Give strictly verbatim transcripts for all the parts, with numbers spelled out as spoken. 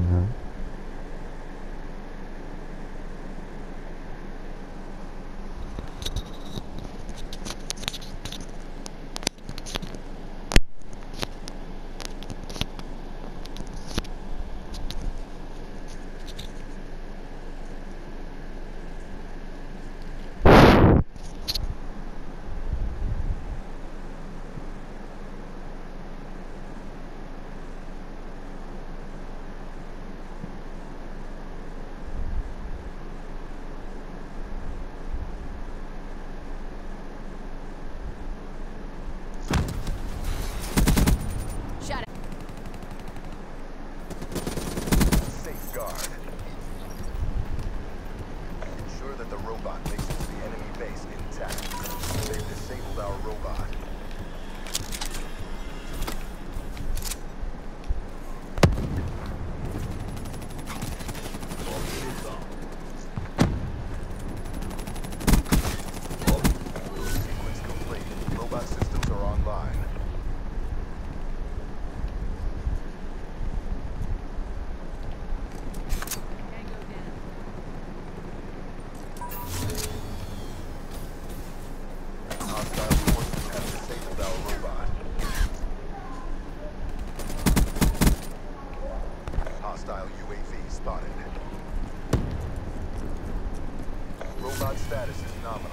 huh? Safeguard. Ensure that the robot makes it to the enemy base intact. They've disabled our robot. Sequence complete. Robot systems are online. Hostile forces have disabled our robot. Hostile U A V spotted. Robot status is nominal.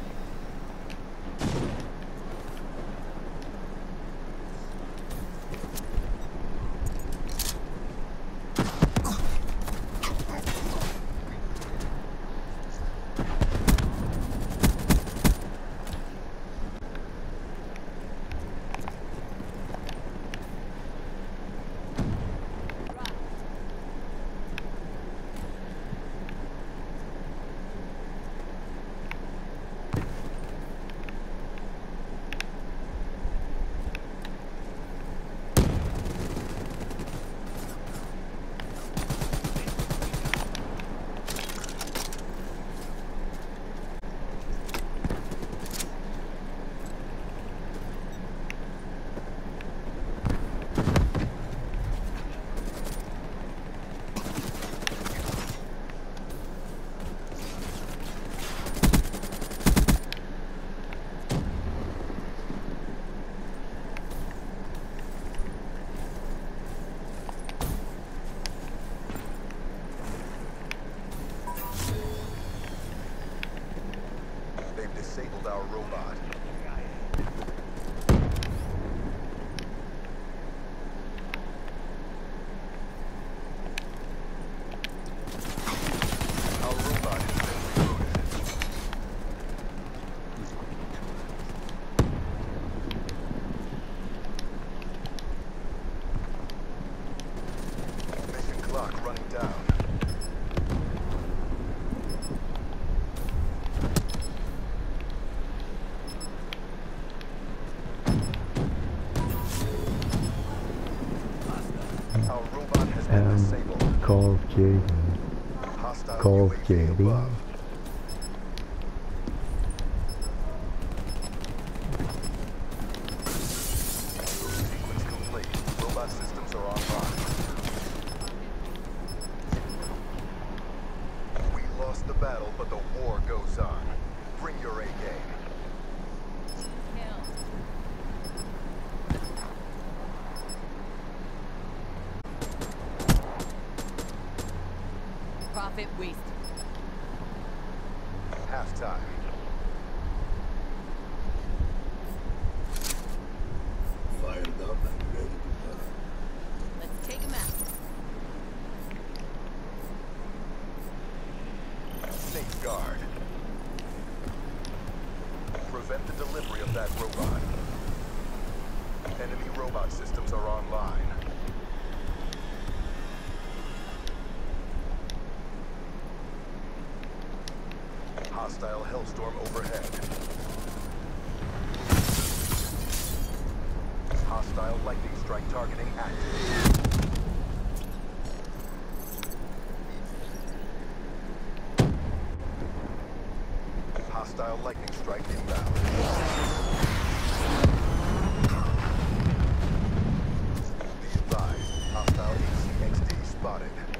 They've disabled our robot. Our robot has been rebooted. Mission clock running down. Our robot has been Um, disabled. Call of Duty. Hostile Call of U A V Duty. above. Sequence complete. Robot systems are online. We lost the battle, but the war goes on. Bring your A game. Profit waste. Halftime. Fired up and ready to go. Let's take him out. Safeguard. Prevent the delivery of that robot. Enemy robot systems are online. Hostile Hellstorm overhead. Hostile lightning strike targeting active. Hostile lightning strike inbound. Be advised, hostile A C X D spotted.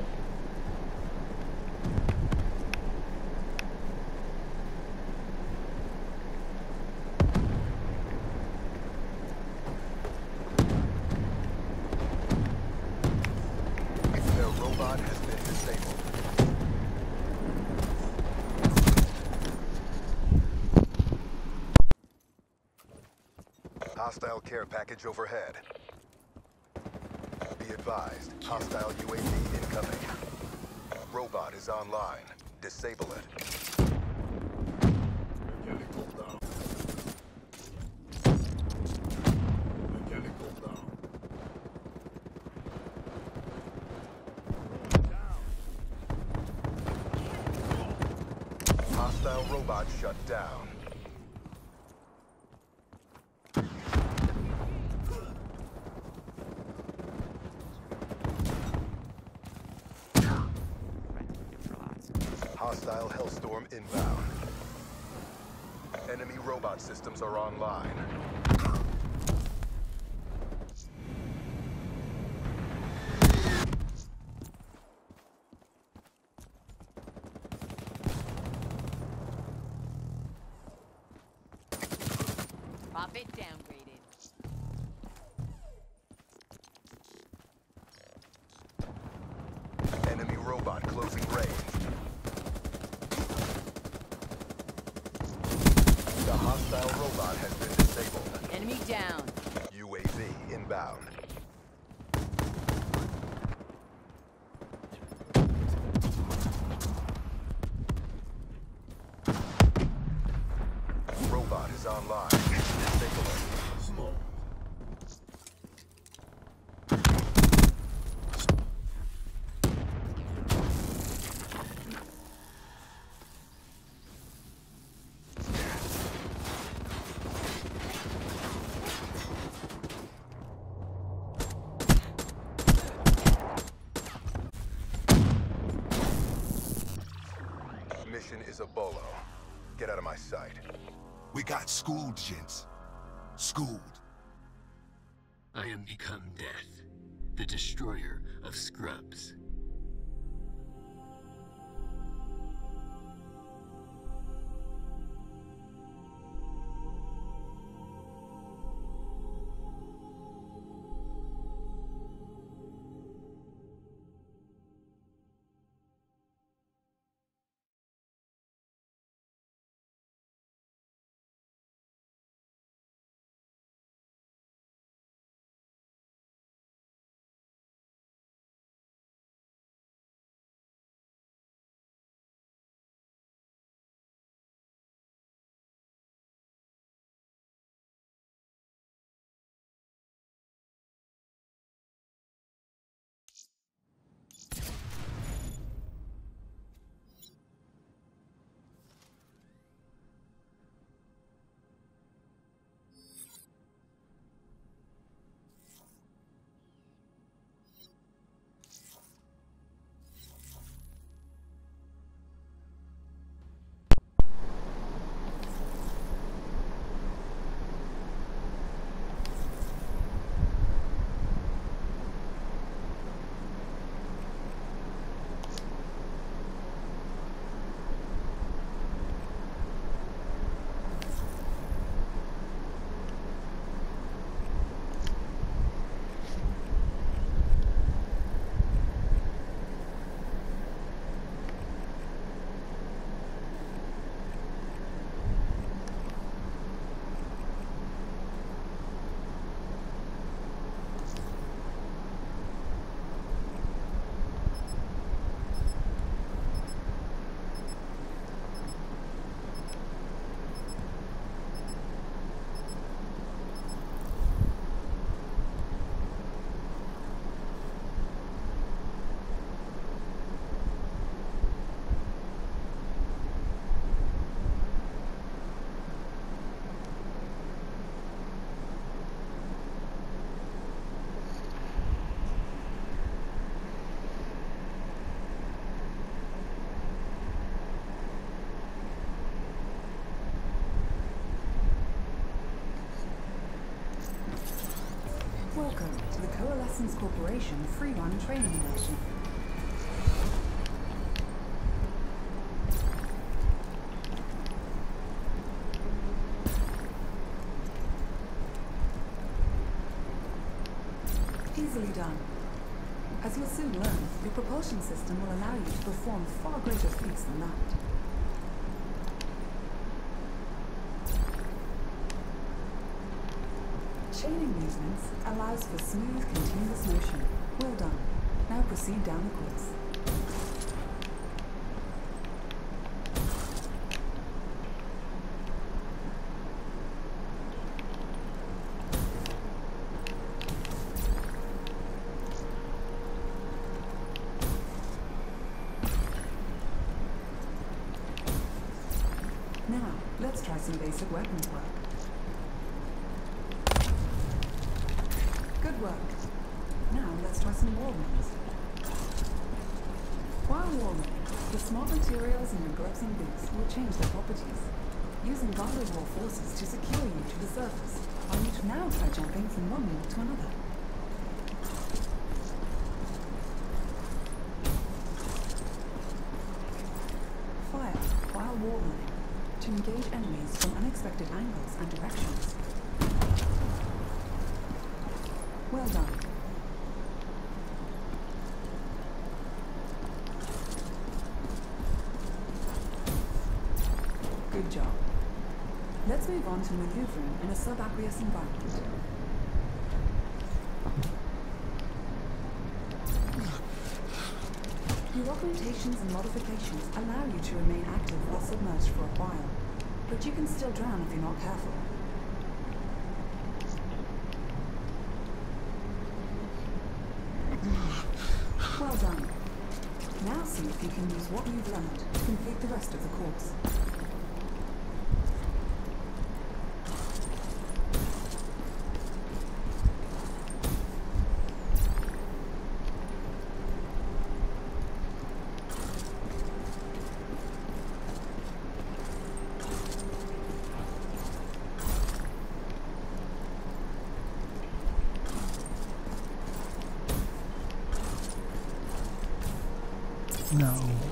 Hostile care package overhead. Be advised, hostile U A V incoming. Robot is online. Disable it. Mechanical down. Mechanical down. Hostile robot shut down. Hostile Hellstorm inbound. Enemy robot systems are online. Profit downgraded. Enemy robot closing range. The hostile robot has been disabled. Enemy down. U A V inbound. Robot is online. Disable it. Smoke. Mission is a bolo. Get out of my sight. We got schooled, gents. Schooled. I am become death, the destroyer of scrubs. Welcome to the Coalescence Corporation free-run training version. Easily done. As you'll soon learn, your propulsion system will allow you to perform far greater feats than that. Turning movements allows for smooth, continuous motion. Well done. Now proceed down the course. Now, let's try some basic weapons work. Good work. Now, let's try some wall runs. While wall running, the small materials in your gloves and boots will change their properties, using guided wall forces to secure you to the surface. I need to now try jumping from one wall to another. Fire while wall running to engage enemies from unexpected angles and directions. Well done. Good job. Let's move on to maneuvering in a subaqueous environment. Your augmentations and modifications allow you to remain active while submerged for a while, but you can still drown if you're not careful. Well done. Now see if you can use what you've learned to complete the rest of the course. No.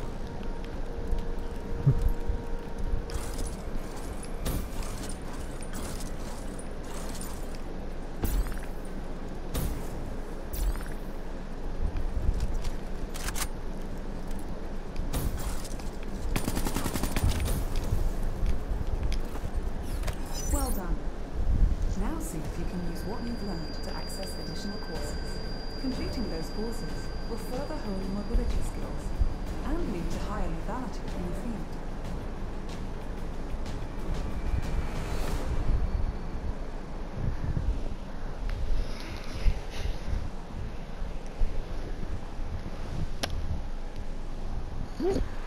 Well done. Now see if you can use what you've learned to access additional courses. Completing those courses will further hone your mobility skills and lead to higher lethality in the field. Hmm.